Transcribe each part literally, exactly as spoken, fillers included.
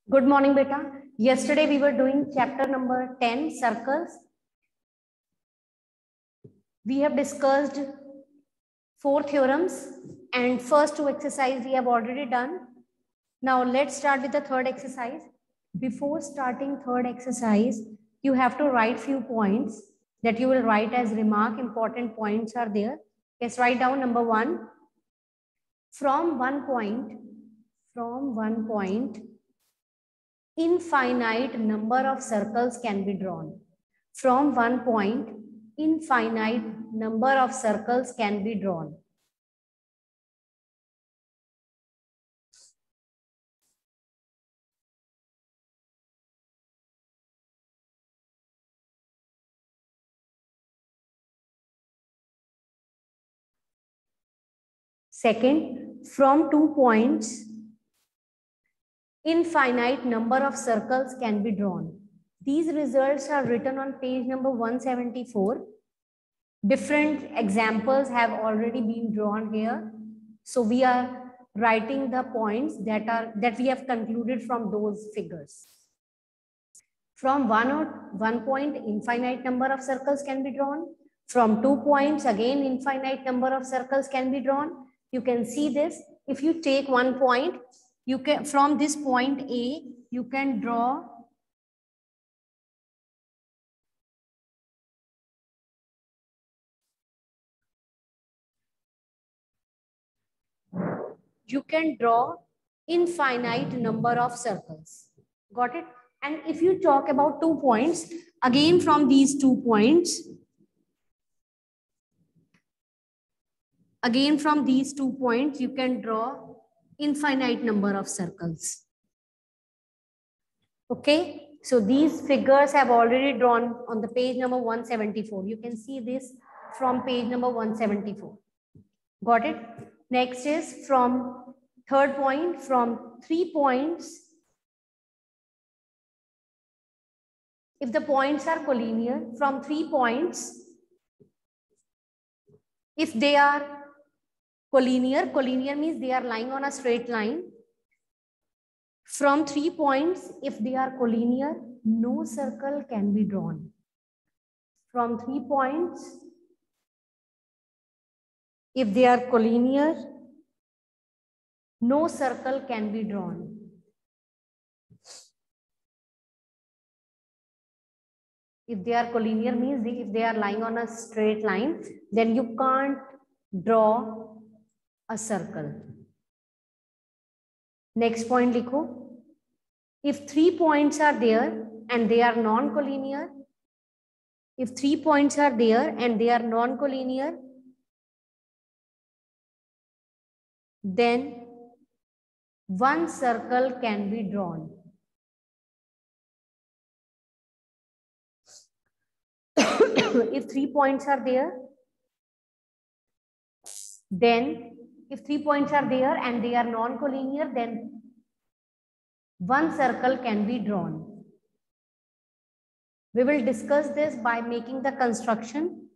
Good morning, beta. Yesterday we were doing chapter number ten, circles. We have discussed four theorems and first two exercises we have already done. Now let's start with the third exercise. Before starting third exercise, you have to write few points that you will write as remark. Important points are there. Yes, write down number one. From one point, from one point, infinite number of circles can be drawn. From one point, infinite number of circles can be drawn. Second, from two points, infinite number of circles can be drawn. These results are written on page number one seventy-four. Different examples have already been drawn here. So we are writing the points that are that we have concluded from those figures. From one or one point, infinite number of circles can be drawn. From two points, again, infinite number of circles can be drawn. You can see this. If you take one point, you can from this point A, you can draw you can draw infinite number of circles. Got it? And if you talk about two points, again from these two points, again from these two points, you can draw infinite number of circles. Okay, so these figures have already drawn on the page number one seventy-four. You can see this from page number one seventy-four. Got it? Next is from third point, from three points. If the points are collinear, from three points, if they are collinear, collinear means they are lying on a straight line. From three points, if they are collinear, no circle can be drawn. From three points, if they are collinear, no circle can be drawn. If they are collinear means they, if they are lying on a straight line, then you can't draw a circle. Next point likho. If three points are there and they are non-collinear, if three points are there and they are non-collinear, then one circle can be drawn. If three points are there, then if three points are there and they are non-collinear, then one circle can be drawn. We will discuss this by making the construction.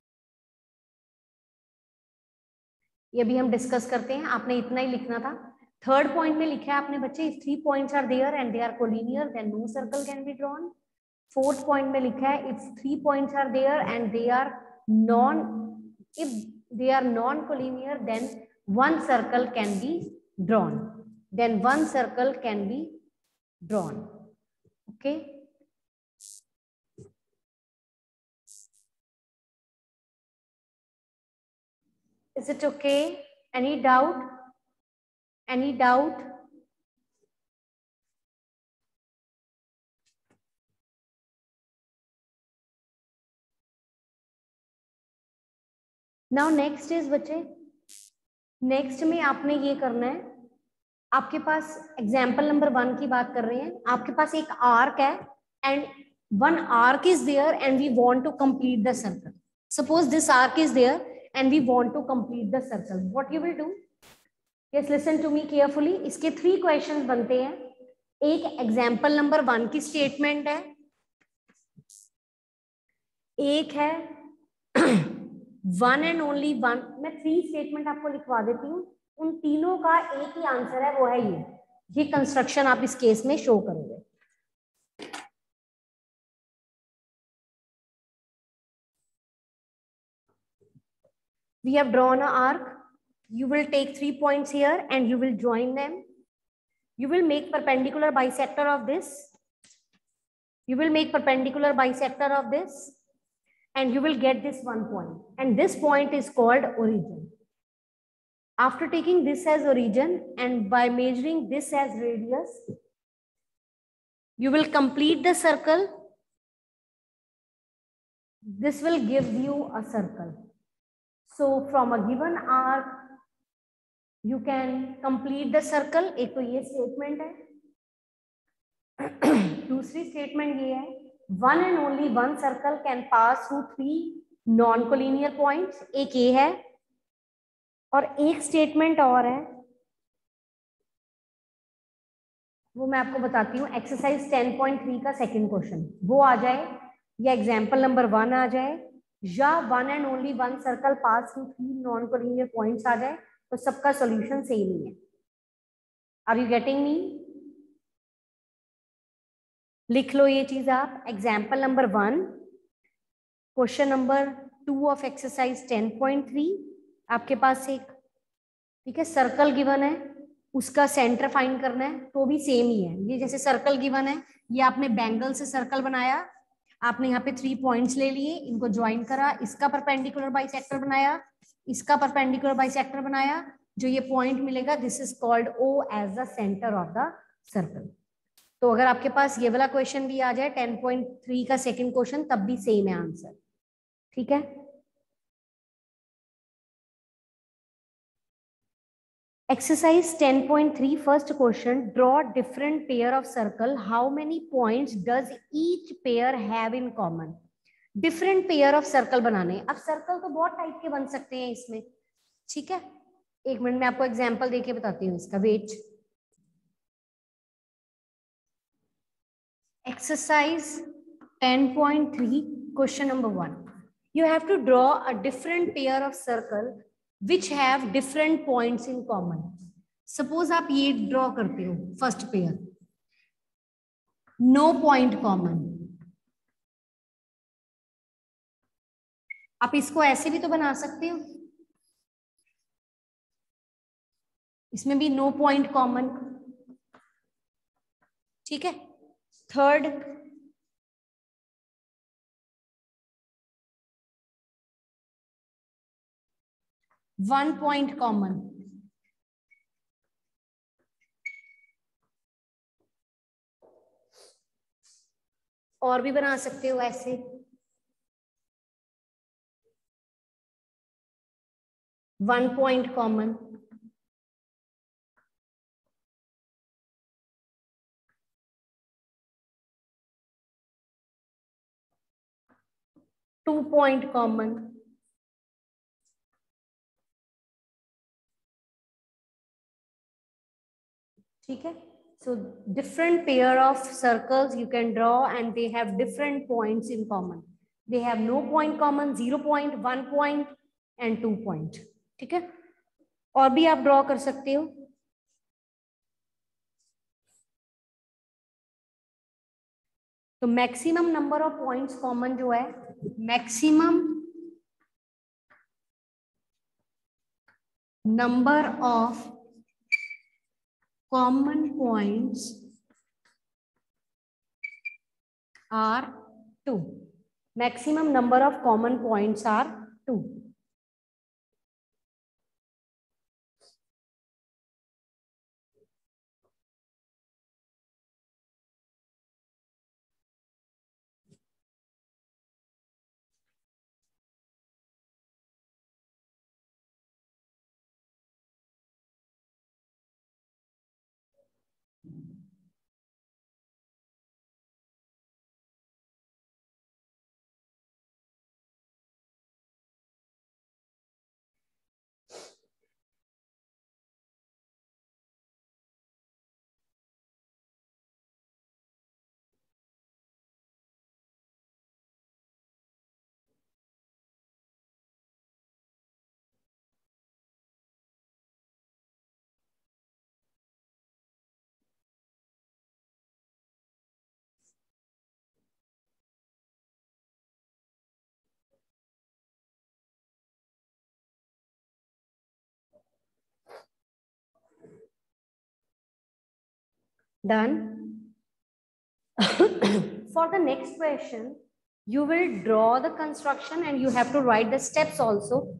ये भी हम discuss करते हैं. आपने इतना ही लिखना था. Third point में लिखा है आपने बच्चे, if three points are there and they are collinear, then no circle can be drawn. Fourth point में लिखा है if three points are there and they are non if they are non collinear, then one circle can be drawn. Then one circle can be drawn. Okay. Is it okay? Any doubt? Any doubt? Now next is बच्चे, next में आपने ये करना है. आपके पास example number one की बात कर रहे हैं. आपके पास एक आर्क है and one arc is there and we want to complete the circle. Suppose this arc is there and we want to complete the circle. What you will do? Yes, listen to me carefully. इसके three questions बनते हैं. एक example number one की statement है, एक है one and only one. मैं three statement आपको लिखवा देती हूँ. उन तीनों का एक ही आंसर है, वो है ये. ये कंस्ट्रक्शन आप इस केस में शो करोगे। We have drawn an arc. You will take three points here and you will join them. You will make perpendicular bisector of this. You will make perpendicular bisector of this and you will get this one point. And this point is called origin. After taking this as origin and by measuring this as radius, you will complete the circle. This will give you a circle. So from a given arc, you can complete the circle. एक तो ये statement है. दूसरी statement ये है. One and only one circle can pass through three non-collinear points. एक ये है. और एक statement और है. वो मैं आपको बताती हूँ. Exercise ten point three का second question. वो आ जाए या example number one आ जाए या one and only one circle pass through three non-collinear points आ जाए तो सबका सॉल्यूशन सेम ही है. Are you getting me? लिख लो ये चीज आप. Example number one, question number two of exercise ten point three आपके पास एक, ठीक है, सर्कल गिवन है, उसका सेंटर फाइंड करना है तो भी सेम ही है. ये जैसे सर्कल गिवन है, ये आपने बैंगल से सर्कल बनाया, आपने यहाँ पे थ्री पॉइंट्स ले लिए, इनको ज्वाइन करा, इसका परपेंडिकुलर बाइसेक्टर बनाया, इसका परपेंडिकुलर बाइसेक्टर बनाया, जो ये पॉइंट मिलेगा this is called O as the centre of the circle. तो अगर आपके पास ये वाला क्वेश्चन भी आ जाए टेन पॉइंट थ्री का सेकंड क्वेश्चन, तब भी सेम है आंसर. ठीक है. Exercise ten point three first question, draw different pair of circle, how many points does each pair have in common. Different pair of circle बनाने. अब circle तो बहुत टाइप के बन सकते हैं इसमें. ठीक है, एक मिनट में आपको एग्जांपल देके बताती हूँ इसका. Wait. Exercise ten point three question number one, you have to draw a different pair of circle which have different points in common. Suppose आप ये draw करते हो first pair, no point common. आप इसको ऐसे भी तो बना सकते हो, इसमें भी नो पॉइंट कॉमन. ठीक है. Third, one point common. और भी बना सकते हो ऐसे, one point common. Two point common. ठीक है. So different pair of circles you can draw and they have different points in common. They have no point common, zero point, one point and two point. ठीक है. और भी आप draw कर सकते हो. तो maximum number of points common जो है, maximum number of common points are two. Maximum number of common points are two. Done. For the next question, you will draw the construction and you have to write the steps also.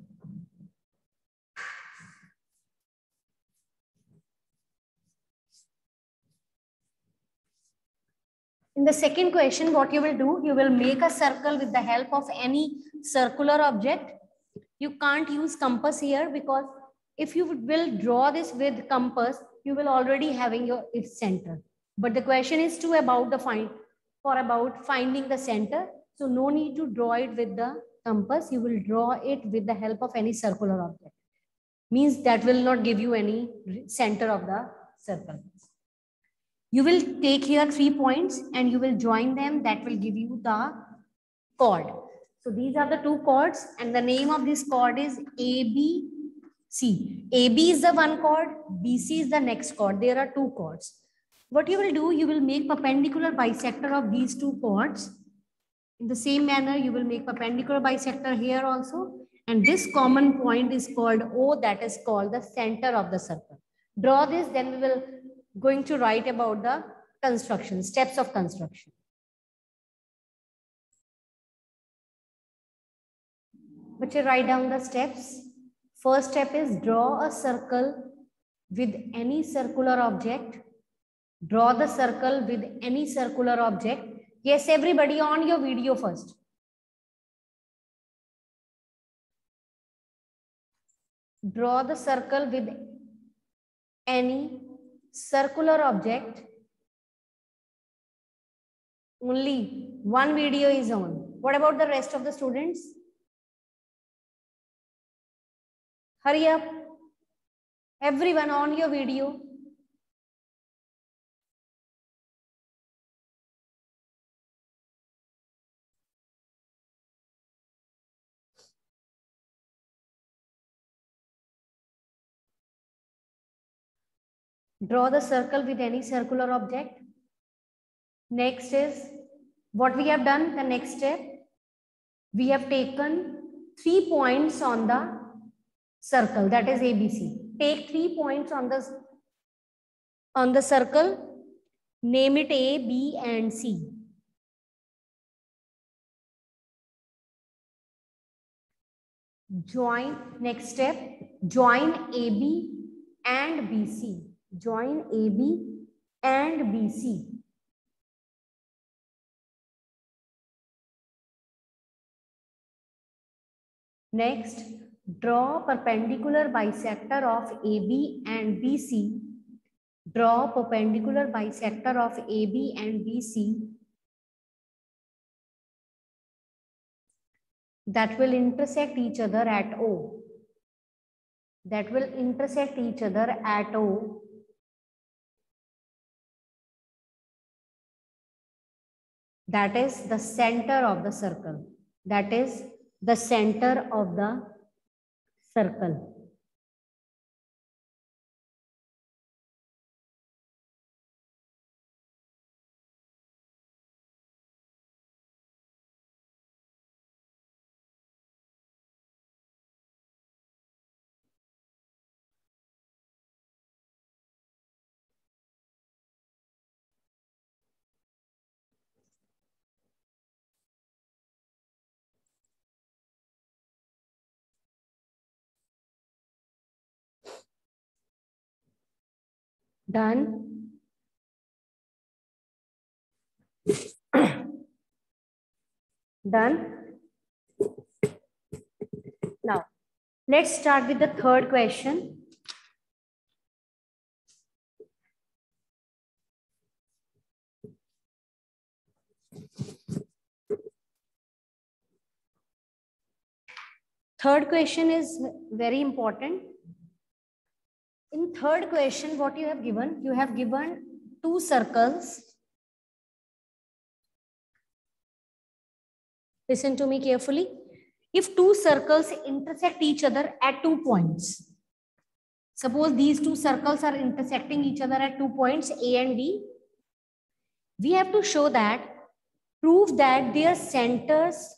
In the second question, what you will do, you will make a circle with the help of any circular object. You can't use compass here because if you will draw this with compass, you will already having your its center. But the question is to about the find for about finding the center. So no need to draw it with the compass. You will draw it with the help of any circular object. Means that will not give you any center of the circle. You will take here three points and you will join them. That will give you the chord. So these are the two chords and the name of this chord is A B C. A B is the one chord, B C is the next chord. There are two chords. What you will do, you will make perpendicular bisector of these two chords. In the same manner, you will make perpendicular bisector here also. And this common point is called O, that is called the center of the circle. Draw this, then we will going to write about the construction, steps of construction. But you write down the steps. First step is draw a circle with any circular object. Draw the circle with any circular object. Yes, everybody on your video first. Draw the circle with any circular object. Only one video is on. What about the rest of the students? Hurry up. Everyone on your video. Draw the circle with any circular object. Next is what we have done. The next step, we have taken three points on the circle, that is A B C. Take three points on the on the circle, name it A, B, and C. Join, next step, join A B and B C. Join A B and B C. Next, draw perpendicular bisector of A B and B C. Draw perpendicular bisector of A B and B C that will intersect each other at O. That will intersect each other at O. That is the center of the circle. That is the center of the circle. Done. Done. Now, let's start with the third question. Third question is very important. In third question, what you have given? You have given two circles. Listen to me carefully. If two circles intersect each other at two points, suppose these two circles are intersecting each other at two points A and B, we have to show that, prove that their centers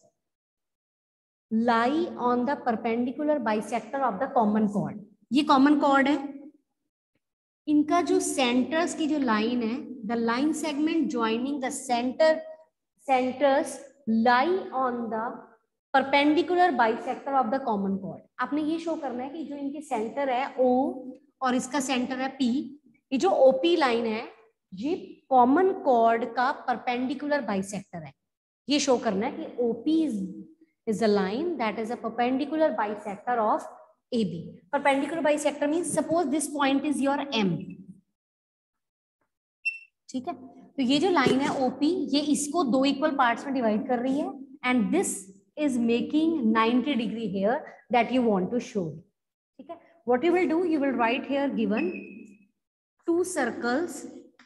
lie on the perpendicular bisector of the common chord. ये common chord है. इनका जो centres की जो line है, the line segment joining the centre centres lie on the perpendicular bisector of the common chord. आपने ये show करना है कि जो इनके सेंटर है O और इसका सेंटर है P, ये जो ओपी लाइन है ये कॉमन कॉर्ड का परपेंडिकुलर बाइसेक्टर है। ये शो करना है कि OP is is a line that is a perpendicular bisector of A B. Perpendicular bisector means suppose this point is your M. ठीक है, तो ये जो लाइन है O P ये इसको दो इक्वल पार्ट्स में डिवाइड कर रही है and this is making ninety degree here that you want to show. ठीक है, what you will do, you will write here given two circles,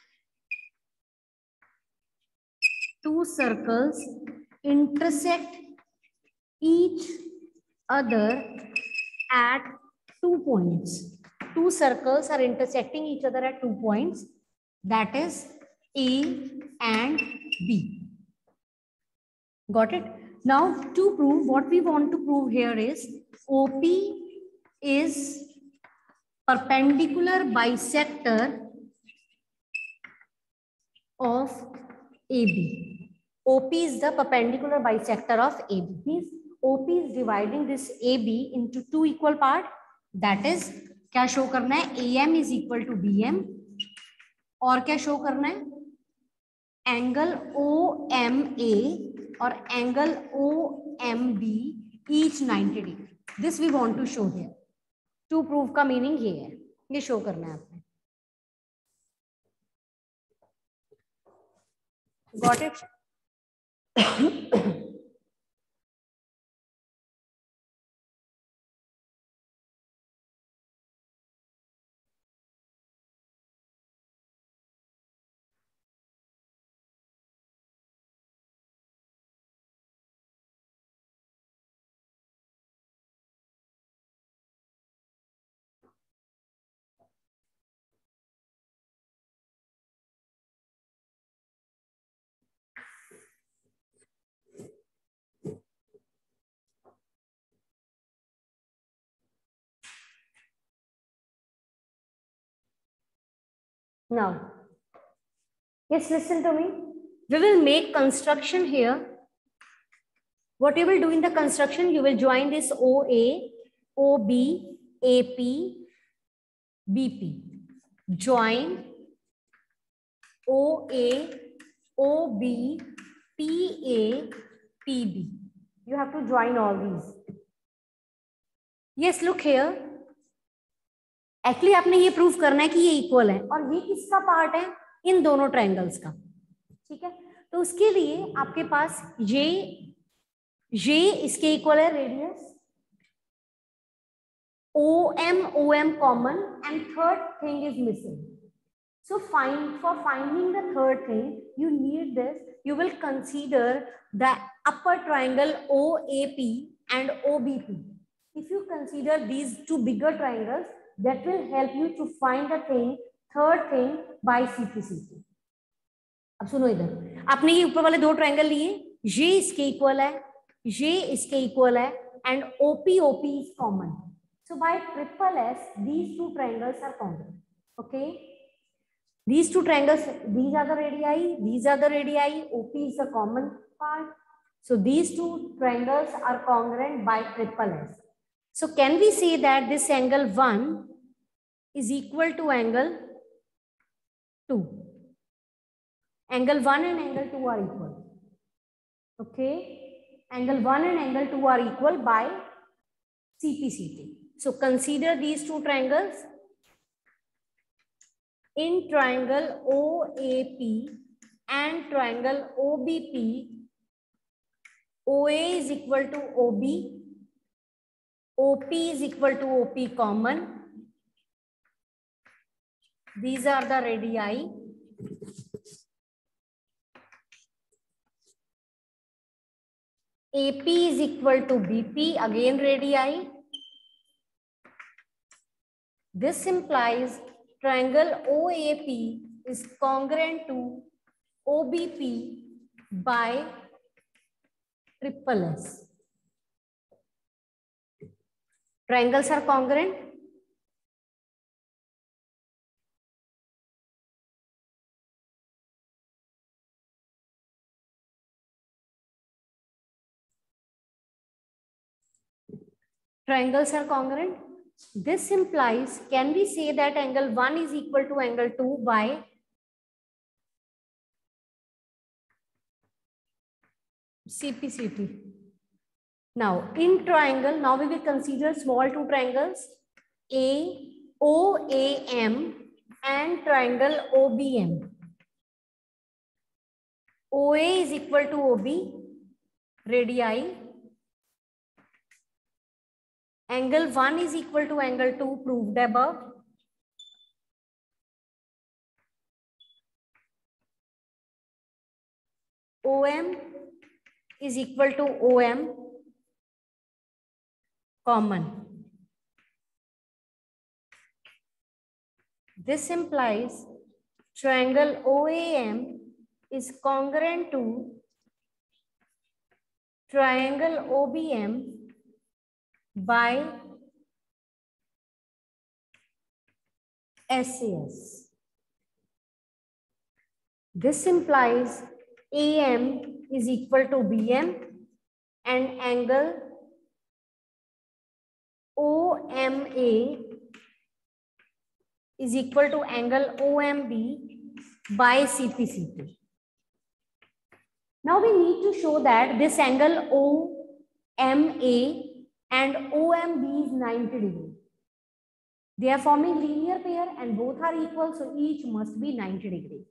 two circles intersect each other at two points. Two circles are intersecting each other at two points, that is A and B. Got it? Now to prove, what we want to prove here is O P is perpendicular bisector of A B. O P is the perpendicular bisector of A B. Means O P is dividing this A B into two equal part. That is, क्या show करना है, A M is equal to B M, और क्या show करना है, angle O M A और angle O M B each ninety degree. This we want to show here. To prove का meaning ये है, ये शो करना है आपने. Got it? Now, yes, listen to me. We will make construction here. What you will do in the construction, you will join this O A, O B, A P, B P. Join O A, O B, P A, P B. You have to join all these. Yes, look here. Actually आपने ये prove करना है कि ये equal है, और ये किसका पार्ट है, इन दोनों ट्रायंगल्स का. ठीक है, तो उसके लिए आपके पास ये ये इसके इक्वल है radius, O M O M common, and third thing is missing. So find for finding the third thing, you need this. You will consider the upper triangle O A P and O B P. If you consider these two bigger triangles, that will help you to find the thing, third thing by C P C T. अब सुनो इधर, आपने ये ऊपर वाले दो triangle लिए, ये इसके इक्वल है, ये इसके इक्वल है, and O P O P is common. So by triple S, these two triangles are congruent. Okay, these two triangles, these are the radii, these are the radii, O P is the common part. So these two triangles are congruent by triple S. So can we say that this angle one is equal to angle two? Angle one and angle two are equal. Okay, angle one and angle two are equal by C P C T. So consider these two triangles. In triangle O A P and triangle O B P, O A is equal to O B, O P is equal to O P common. These are the radii. A P is equal to B P, again radii. This implies triangle O A P is congruent to O B P by triple S. Triangles are congruent. triangles are congruent. This implies, can we say that angle one is equal to angle two by C P C T? Now, in triangle, now we will consider small two triangles, A, O A M and triangle O B M. O A is equal to O B, radii. Angle one is equal to angle two, proved above. O M is equal to O M, common. This implies triangle O A M is congruent to triangle O B M by S A S. This implies A M is equal to B M and angle O M A is equal to angle O M B by C P C T. Now we need to show that this angle O M A and O M B is ninety degree. They are forming linear pair and both are equal, so each must be ninety degree.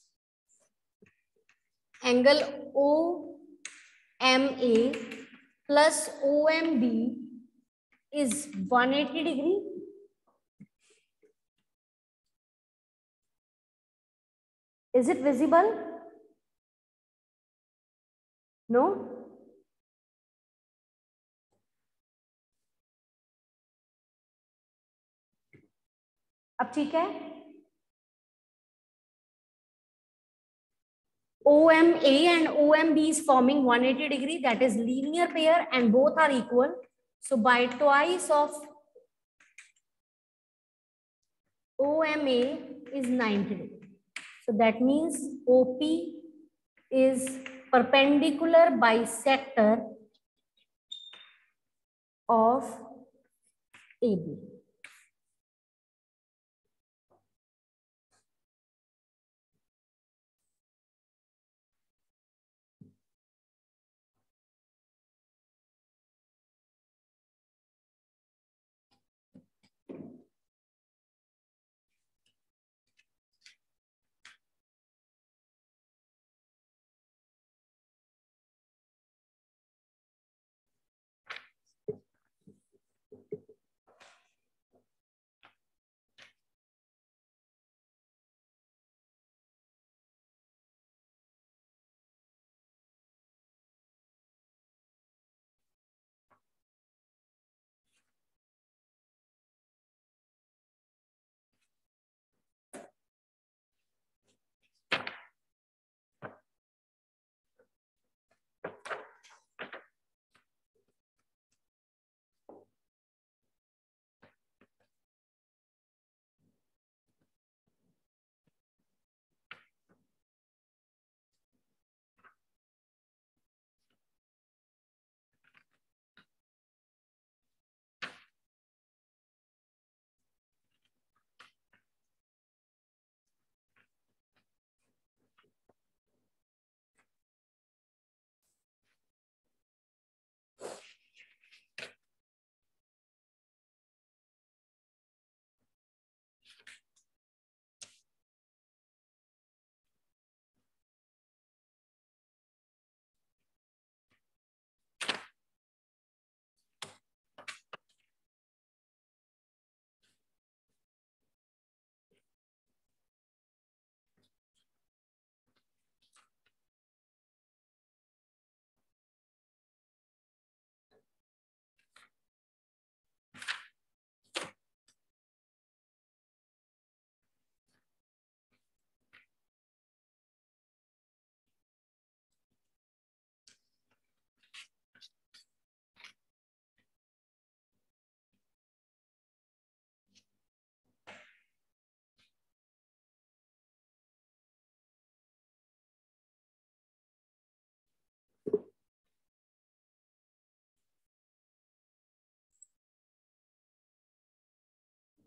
Angle O M A plus O M B is one hundred eighty degree. Is it visible? No? अब ठीक है? O M A and O M B is forming one hundred eighty degree, that is linear pair and both are equal. So by twice of O M A is ninety degree. So that means O P is perpendicular bisector of A B.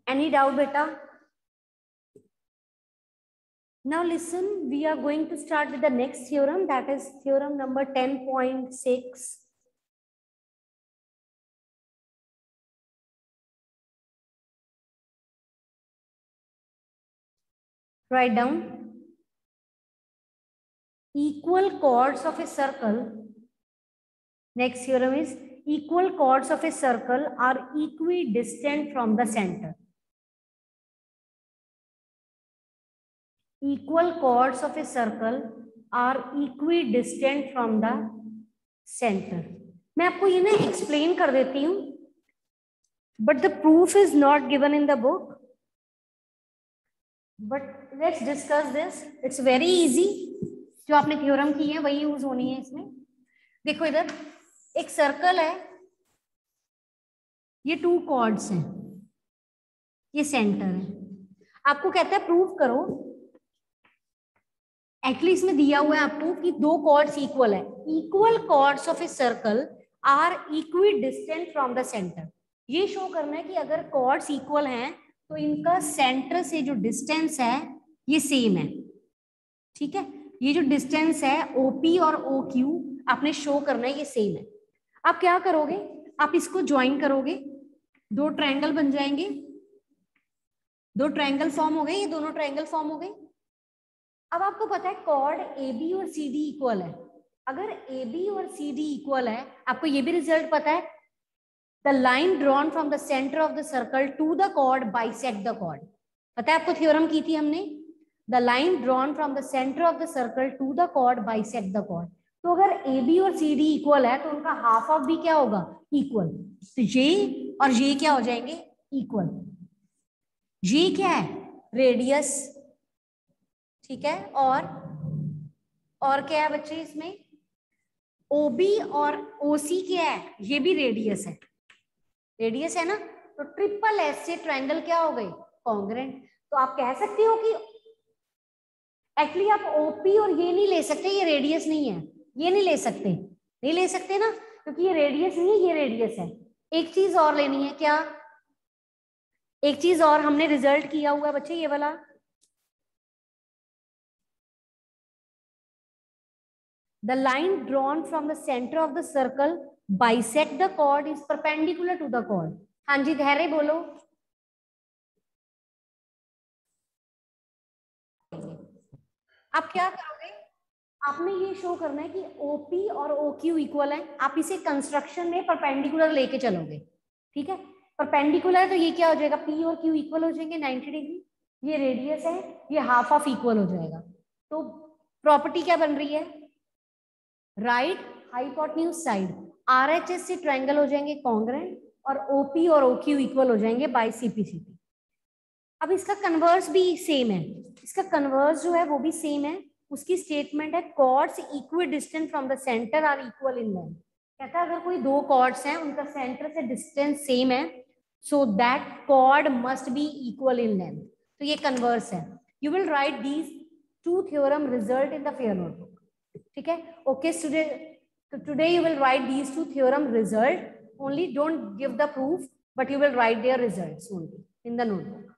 Any doubt, beta? Now listen, we are going to start with the next theorem, that is theorem number ten point six. Write down. Equal chords of a circle. Next theorem is equal chords of a circle are equidistant from the center. Equal chords of a circle are equidistant from the center. मैं आपको ये ना explain कर देती हूँ, but the proof is not given in the book. But let's discuss this. It's very easy. जो आपने theorem की है वही यूज होनी है इसमें. देखो इधर एक सर्कल है, ये टू कॉर्ड्स हैं, ये सेंटर है. आपको कहता है प्रूव करो. एक्चुअली इसमें दिया हुआ है आपको कि दो कॉर्ड्स इक्वल है. Equal chords of a circle are equidistant from the centre. ये शो करना है कि अगर कॉर्ड्स इक्वल हैं तो इनका सेंटर से जो डिस्टेंस है ये सेम है. ठीक है, ये जो डिस्टेंस है O P और O Q आपने शो करना है ये सेम है. आप क्या करोगे, आप इसको ज्वाइन करोगे, दो ट्रायंगल बन जाएंगे. दो ट्रायंगल फॉर्म हो गए, ये दोनों ट्रायंगल फॉर्म हो गए. अब आपको पता है कॉर्ड A B और C D इक्वल है. अगर A B और C D इक्वल है, आपको ये भी रिजल्ट पता है, the line drawn from the centre of the circle to the chord bisect the chord. पता है आपको, थ्योरम की थी हमने, the line drawn from the centre of the circle to the chord bisect the chord. तो अगर A B और C D equal है तो उनका हाफ ऑफ भी क्या होगा, इक्वल. तो ये और ये क्या हो जाएंगे, इक्वल. ये क्या है, रेडियस. ठीक है, और और क्या है बच्चे इसमें, O B और O C क्या है, ये भी रेडियस है. रेडियस है ना, तो ट्रिपल एस से ट्रायंगल क्या हो गए, कॉन्ग्रुएंट. तो आप कह सकते हो कि एक्चुअली आप O P और ये नहीं ले सकते, ये रेडियस नहीं है, ये नहीं ले सकते, नहीं ले सकते ना, क्योंकि ये रेडियस नहीं है, ये रेडियस है. एक चीज और लेनी है, क्या, एक चीज और हमने रिजल्ट किया हुआ है बच्चे, ये वाला, the line drawn from the centre of the circle bisect the chord is perpendicular to the chord. हाँ जी धैर्य बोलो. आप क्या करोगे, आपने ये शो करना है कि O P और O Q इक्वल है. आप इसे कंस्ट्रक्शन में परपेंडिकुलर लेके चलोगे. ठीक है, परपेंडिकुलर तो ये क्या हो जाएगा, P और Q इक्वल हो जाएंगे नाइंटी डिग्री. ये रेडियस है, ये हाफ ऑफ इक्वल हो जाएगा. तो प्रॉपर्टी क्या बन रही है, right hypotenuse side R H S से ट्रायंगल हो जाएंगे कॉन्ग्रुएंट, और O P और O Q इक्वल हो जाएंगे by C P C P. अब इसका कन्वर्स भी सेम है, इसका कन्वर्स जो है वो भी सेम है. उसकी स्टेटमेंट है chords equidistant from the centre are equal in length. कहता है अगर कोई दो कॉर्ड्स हैं उनका सेंटर से डिस्टेंस सेम है, so that chord must be equal in length. तो ये कन्वर्स है. You will write these two theorem result in the fair notebook. ठीक है, okay student. So today you will write these two theorem result only. Don't give the proof, but you will write their results only in the notebook.